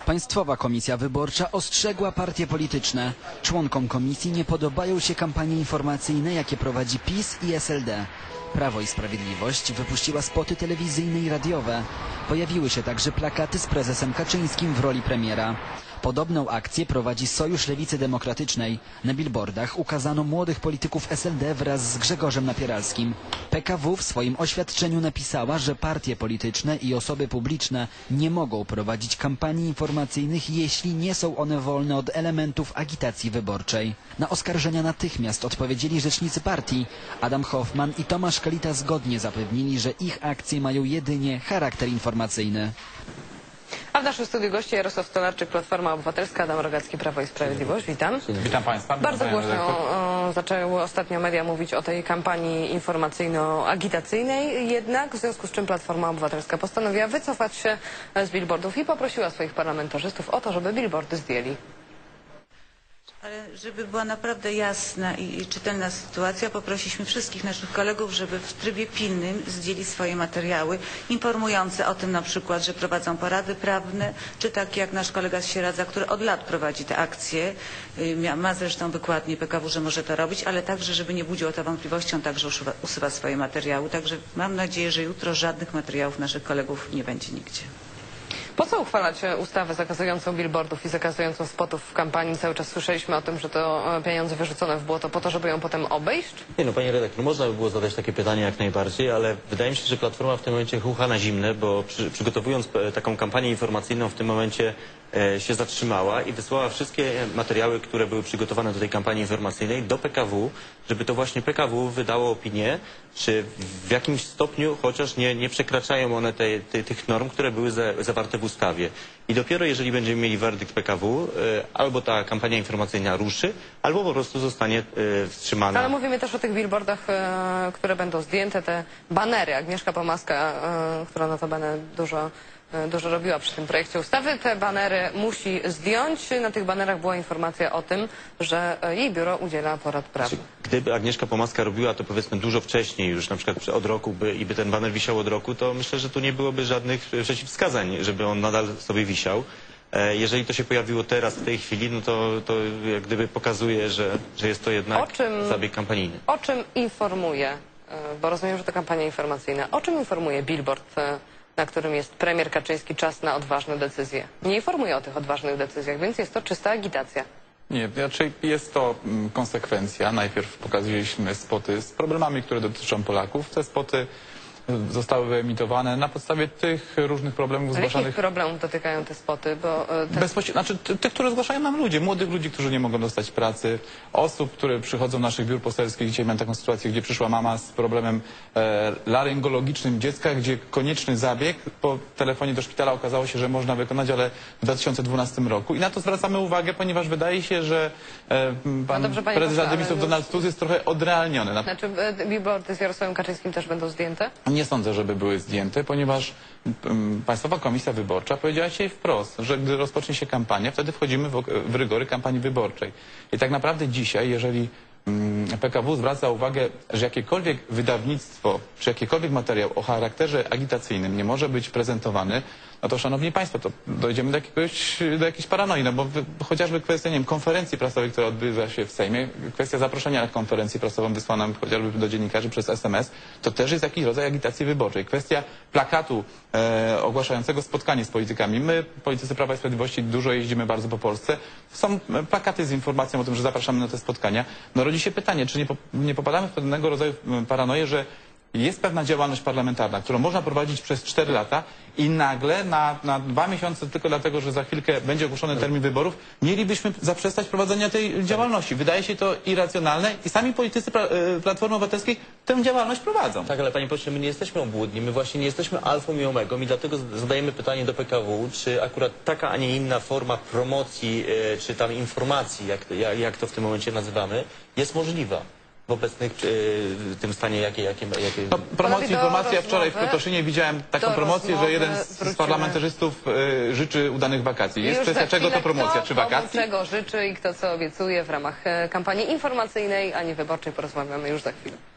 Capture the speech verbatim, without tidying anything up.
Państwowa Komisja Wyborcza ostrzegła partie polityczne. Członkom komisji nie podobają się kampanie informacyjne, jakie prowadzi PiS i S L D. Prawo i Sprawiedliwość wypuściła spoty telewizyjne i radiowe. Pojawiły się także plakaty z prezesem Kaczyńskim w roli premiera. Podobną akcję prowadzi Sojusz Lewicy Demokratycznej. Na billboardach ukazano młodych polityków S L D wraz z Grzegorzem Napieralskim. P K W w swoim oświadczeniu napisała, że partie polityczne i osoby publiczne nie mogą prowadzić kampanii informacyjnych, jeśli nie są one wolne od elementów agitacji wyborczej. Na oskarżenia natychmiast odpowiedzieli rzecznicy partii. Adam Hoffman i Tomasz Kalita zgodnie zapewnili, że ich akcje mają jedynie charakter informacyjny. A w naszym studiu gości Jarosław Stolarczyk, Platforma Obywatelska, Adam Rogacki, Prawo i Sprawiedliwość. Witam. Witam Państwa. Bardzo głośno o, zaczęły ostatnio media mówić o tej kampanii informacyjno-agitacyjnej, jednak w związku z czym Platforma Obywatelska postanowiła wycofać się z billboardów i poprosiła swoich parlamentarzystów o to, żeby billboardy zdjęli. Ale żeby była naprawdę jasna i czytelna sytuacja, poprosiliśmy wszystkich naszych kolegów, żeby w trybie pilnym zdjęli swoje materiały informujące o tym na przykład, że prowadzą porady prawne, czy tak jak nasz kolega z Sieradza, który od lat prowadzi te akcje, ma zresztą wykładnię P K W, że może to robić, ale także, żeby nie budziło to wątpliwości, on także usuwa, usuwa swoje materiały. Także mam nadzieję, że jutro żadnych materiałów naszych kolegów nie będzie nigdzie. Po co uchwalać ustawę zakazującą billboardów i zakazującą spotów w kampanii? Cały czas słyszeliśmy o tym, że to pieniądze wyrzucone w błoto po to, żeby ją potem obejść? Nie no, panie redaktor, można by było zadać takie pytanie jak najbardziej, ale wydaje mi się, że Platforma w tym momencie chucha na zimne, bo przy, przygotowując taką kampanię informacyjną w tym momencie e, się zatrzymała i wysłała wszystkie materiały, które były przygotowane do tej kampanii informacyjnej do P K W, żeby to właśnie P K W wydało opinię, czy w jakimś stopniu chociaż nie, nie przekraczają one te, te, tych norm, które były za, zawarte w ustawie. I dopiero jeżeli będziemy mieli werdykt P K W, y, albo ta kampania informacyjna ruszy, albo po prostu zostanie y, wstrzymana. Ale mówimy też o tych billboardach, y, które będą zdjęte, te banery. Agnieszka Pomaska, y, która notabene dużo, y, dużo robiła przy tym projekcie ustawy, te banery musi zdjąć. Na tych banerach była informacja o tym, że jej biuro udziela porad prawnych. Gdyby Agnieszka Pomaska robiła to powiedzmy dużo wcześniej, już na przykład od roku by, i by ten baner wisiał od roku, to myślę, że tu nie byłoby żadnych przeciwwskazań, żeby on nadal sobie wisiał. Jeżeli to się pojawiło teraz, w tej chwili, no to, to jak gdyby pokazuje, że, że jest to jednak czym, zabieg kampanijny. O czym informuje, bo rozumiem, że to kampania informacyjna, o czym informuje billboard, na którym jest premier Kaczyński, czas na odważne decyzje? Nie informuje o tych odważnych decyzjach, więc jest to czysta agitacja. Nie, raczej jest to konsekwencja. Najpierw pokazaliśmy spoty z problemami, które dotyczą Polaków. Te spoty zostały wyemitowane na podstawie tych różnych problemów zgłaszanych. Jakich problemów dotykają te spoty? Bo te... Bezpośrednio, znaczy tych, które zgłaszają nam ludzie, młodych ludzi, którzy nie mogą dostać pracy, osób, które przychodzą do naszych biur poselskich. Dzisiaj miałem taką sytuację, gdzie przyszła mama z problemem e, laryngologicznym dziecka, gdzie konieczny zabieg po telefonie do szpitala okazało się, że można wykonać, ale w dwa tysiące dwunastym roku. I na to zwracamy uwagę, ponieważ wydaje się, że e, pan no dobrze, prezes Rady Ministrów Donald Tusk jest trochę odrealniony. Na... Znaczy billboardy z Jarosławem Kaczyńskim też będą zdjęte? Nie sądzę, żeby były zdjęte, ponieważ um, Państwowa Komisja Wyborcza powiedziała dzisiaj wprost, że gdy rozpocznie się kampania, wtedy wchodzimy w, w rygory kampanii wyborczej. I tak naprawdę dzisiaj, jeżeli um, P K W zwraca uwagę, że jakiekolwiek wydawnictwo, czy jakikolwiek materiał o charakterze agitacyjnym nie może być prezentowany, no to szanowni państwo, to dojdziemy do, jakiegoś, do jakiejś paranoi, no bo wy, chociażby kwestia, nie wiem, konferencji prasowej, która odbywa się w Sejmie, kwestia zaproszenia na konferencję prasową wysłaną chociażby do dziennikarzy przez S M S, to też jest jakiś rodzaj agitacji wyborczej. Kwestia plakatu e, ogłaszającego spotkanie z politykami. My, politycy Prawa i Sprawiedliwości, dużo jeździmy bardzo po Polsce. Są plakaty z informacją o tym, że zapraszamy na te spotkania. No rodzi się pytanie, czy nie, po, nie popadamy w pewnego rodzaju paranoję, że jest pewna działalność parlamentarna, którą można prowadzić przez cztery lata i nagle na, na dwa miesiące tylko dlatego, że za chwilkę będzie ogłoszony termin wyborów, mielibyśmy zaprzestać prowadzenia tej działalności. Wydaje się to irracjonalne i sami politycy Platformy Obywatelskiej tę działalność prowadzą. Tak, ale panie pośle, my nie jesteśmy obłudni, my właśnie nie jesteśmy alfą i omegą i dlatego zadajemy pytanie do P K W, czy akurat taka, a nie inna forma promocji, czy tam informacji, jak, jak, jak to w tym momencie nazywamy, jest możliwa w obecnym y, tym stanie, jakie... jakie, jakie... No, promocji, informacji, ja wczoraj w Krotoszynie widziałem taką promocję, że jeden z, z parlamentarzystów y, życzy udanych wakacji. Jest kwestia, czego to promocja? Czy wakacji? Czego życzy i kto co obiecuje w ramach kampanii informacyjnej, a nie wyborczej, porozmawiamy już za chwilę.